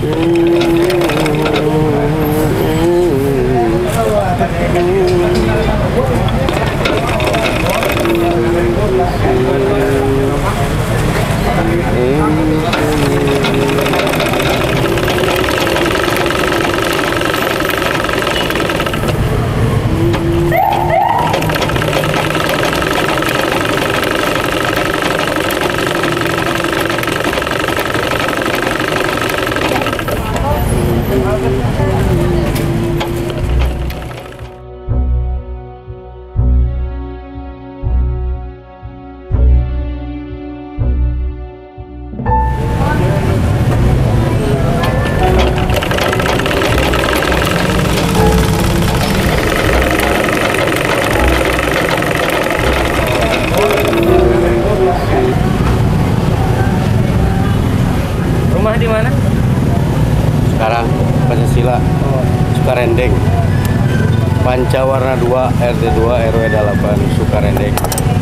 Rumah di mana? Sekarang Pancasila, Sukarendeng, Pancawarna 2, RT 2, RW 8, Sukarendeng,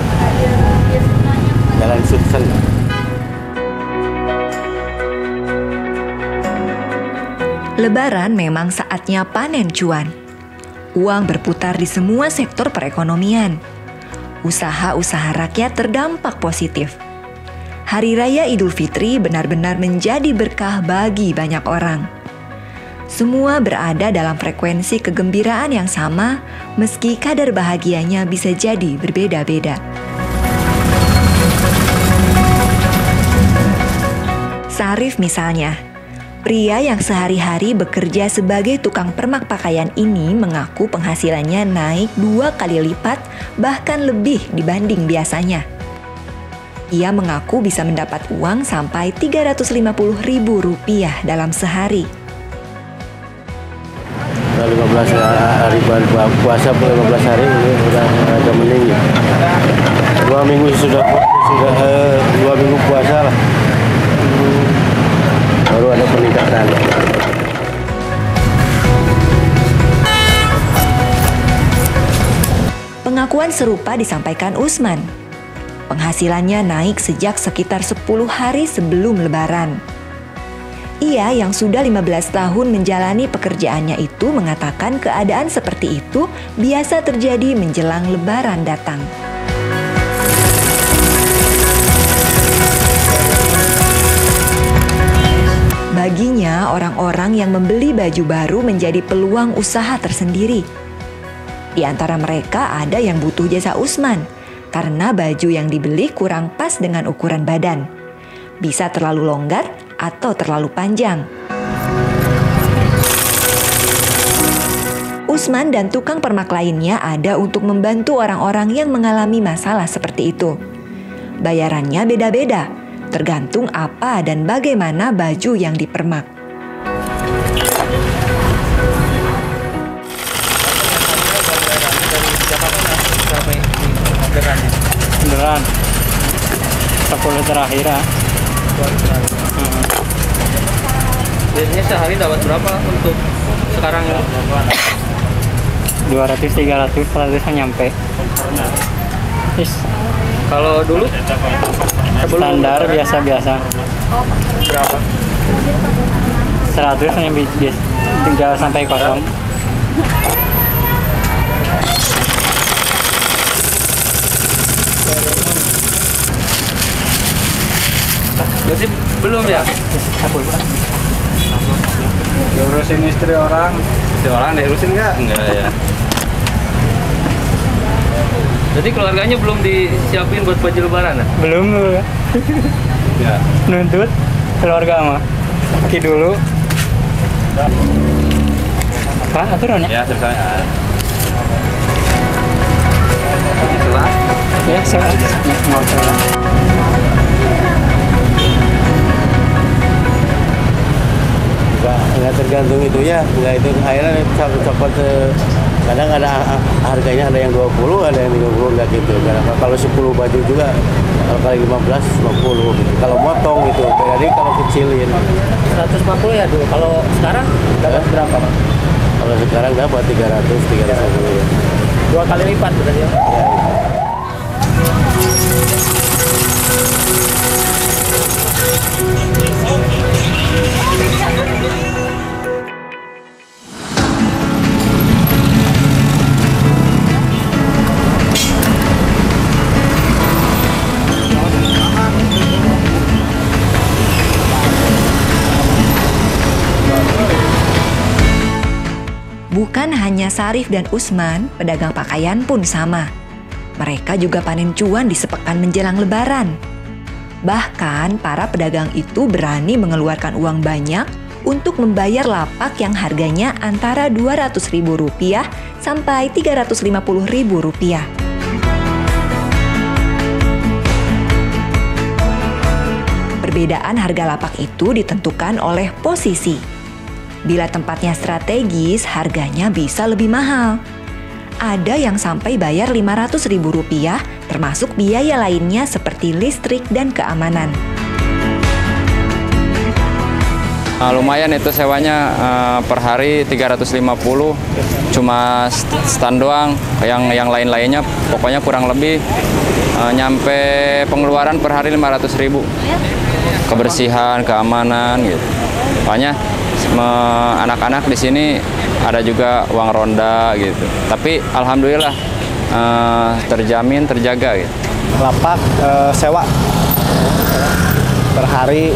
Jalan Suksen. Lebaran memang saatnya panen cuan. Uang berputar di semua sektor perekonomian. Usaha-usaha rakyat terdampak positif. Hari Raya Idul Fitri benar-benar menjadi berkah bagi banyak orang. Semua berada dalam frekuensi kegembiraan yang sama, meski kadar bahagianya bisa jadi berbeda-beda. Sarif misalnya, pria yang sehari-hari bekerja sebagai tukang permak pakaian ini mengaku penghasilannya naik 2 kali lipat, bahkan lebih dibanding biasanya. Ia mengaku bisa mendapat uang sampai Rp350.000 dalam sehari. 15 hari puasa, 15 hari ini sudah agak mending. 2 minggu sudah 2 minggu puasa lah. Baru ada peningkatan. Pengakuan serupa disampaikan Usman. Penghasilannya naik sejak sekitar 10 hari sebelum Lebaran. Ia yang sudah 15 tahun menjalani pekerjaannya itu mengatakan keadaan seperti itu biasa terjadi menjelang Lebaran datang. Baginya, orang-orang yang membeli baju baru menjadi peluang usaha tersendiri. Di antara mereka ada yang butuh jasa Usman, karena baju yang dibeli kurang pas dengan ukuran badan. Bisa terlalu longgar atau terlalu panjang. Usman dan tukang permak lainnya ada untuk membantu orang-orang yang mengalami masalah seperti itu. Bayarannya beda-beda, tergantung apa dan bagaimana baju yang dipermak. Beneran 10 terakhir ya. Biasanya sehari dapat berapa untuk sekarang? 200-300 kalau bisa nyampe. Kalau dulu Standar biasa-biasa. berapa? 100 hanya tinggal sampai kosong. Berarti belum ya? Diurusin istri orang. Istri orang diurusin nggak? Enggak ya. Jadi keluarganya belum disiapin buat baju lebaran ya? Belum dulu ya. Ya. Nuntut keluarga mah. Oke dulu. Pak, aturan ya? Ya, selesai. Itulah. Ya, saya mau salah. Nggak tergantung itu ya, nggak itu akhirnya copot. Kadang ada harganya, ada yang 20, ada yang 30, nggak gitu. Kalau 10 baju juga, kalau kali 15, 50 gitu. Kalau motong itu, jadi kalau kecilin 140 ya dulu. Kalau sekarang dapat berapa, Pak? kalau sekarang dapat 300 ya. 2 kali lipat berarti ya? Ya. Bukan hanya Sarif dan Usman, pedagang pakaian pun sama. Mereka juga panen cuan di sepekan menjelang Lebaran. Bahkan para pedagang itu berani mengeluarkan uang banyak untuk membayar lapak yang harganya antara Rp200.000 sampai Rp350.000. Perbedaan harga lapak itu ditentukan oleh posisi. Bila tempatnya strategis, harganya bisa lebih mahal. Ada yang sampai bayar Rp500.000, termasuk biaya lainnya seperti listrik dan keamanan. Lumayan itu sewanya per hari 350, cuma stand doang, yang lain-lainnya pokoknya kurang lebih nyampe pengeluaran per hari 500.000. Kebersihan, keamanan gitu. Makanya anak-anak di sini ada juga uang ronda gitu. Tapi alhamdulillah terjamin, terjaga gitu. Lapak sewa per hari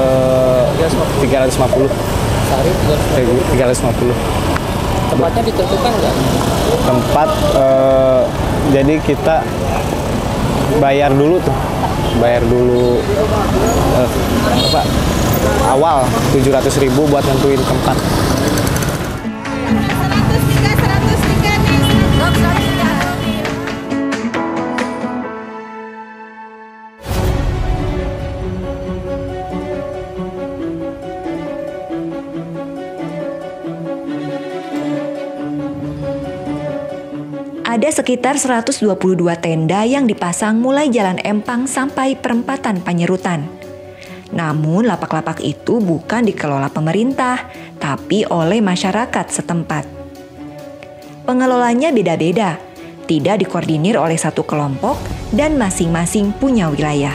350. Sehari 350. tempatnya ditentukan nggak? Tempat jadi kita bayar dulu awal 700.000 buat nentuin tempat. Ada sekitar 122 tenda yang dipasang mulai Jalan Empang sampai perempatan Panyerutan. Namun lapak-lapak itu bukan dikelola pemerintah, tapi oleh masyarakat setempat. Pengelolanya beda-beda, tidak dikoordinir oleh satu kelompok dan masing-masing punya wilayah.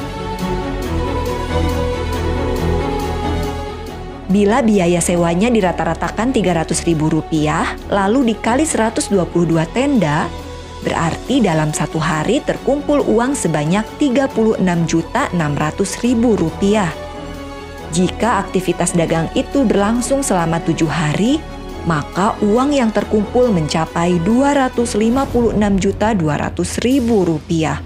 Bila biaya sewanya dirata-ratakan Rp300.000, lalu dikali 122 tenda, berarti dalam satu hari terkumpul uang sebanyak Rp36.600.000. Jika aktivitas dagang itu berlangsung selama 7 hari, maka uang yang terkumpul mencapai Rp256.200.000.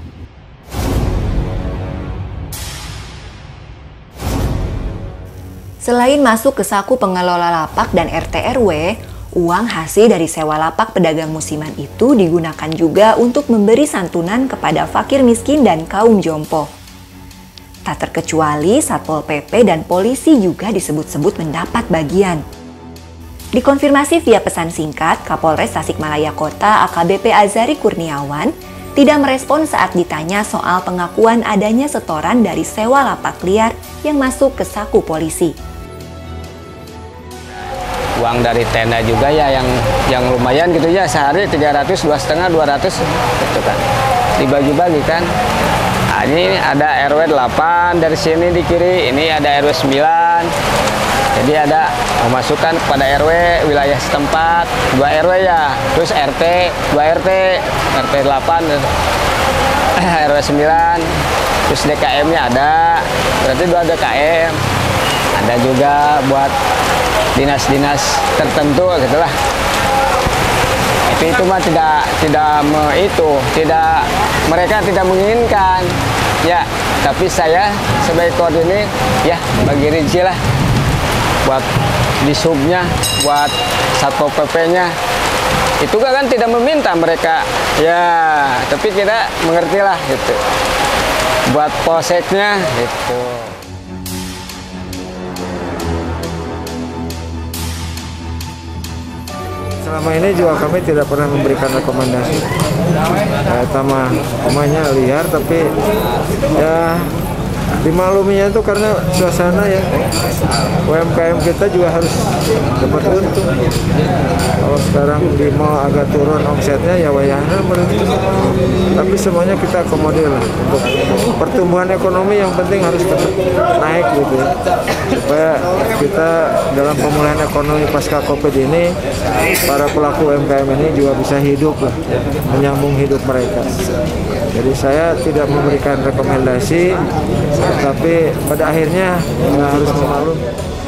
Selain masuk ke saku pengelola lapak dan RT RW, uang hasil dari sewa lapak pedagang musiman itu digunakan juga untuk memberi santunan kepada fakir miskin dan kaum jompo. Tak terkecuali Satpol PP dan polisi juga disebut-sebut mendapat bagian. Dikonfirmasi via pesan singkat, Kapolres Tasikmalaya Kota AKBP Azari Kurniawan tidak merespon saat ditanya soal pengakuan adanya setoran dari sewa lapak liar yang masuk ke saku polisi. Uang dari tenda juga ya yang lumayan gitu ya, sehari 300, 2,5, 200 gitu kan. Dibagi-bagi kan. Nah, ini ada RW 8 dari sini di kiri, ini ada RW 9. Jadi ada memasukkan kepada RW wilayah setempat, 2 RW ya, terus RT, 2 RT, RT 8, RW 9, terus DKM-nya ada, berarti 2 DKM. Ada juga buat dinas-dinas tertentu gitulah. Itu mah mereka tidak menginginkan ya, tapi saya sebagai koordinir ya bagi rezeki lah buat disubnya, buat Satpol PP-nya. Itu kan tidak meminta mereka ya, tapi kita mengerti lah gitu buat polseknya gitu. Selama ini juga kami tidak pernah memberikan rekomendasi. Rumahnya liar, tapi ya dimakluminya itu karena suasana ya. UMKM kita juga harus dapat untung. Kalau sekarang di mall agak turun omsetnya ya wayahnya beruntung. Tapi semuanya kita akomodir lah. Untuk pertumbuhan ekonomi yang penting harus tetap naik gitu ya. Supaya kita dalam pemulihan ekonomi pasca Covid ini, para pelaku UMKM ini juga bisa hidup lah, menyambung hidup mereka. Jadi saya tidak memberikan rekomendasi, tapi pada akhirnya harus memaklumi.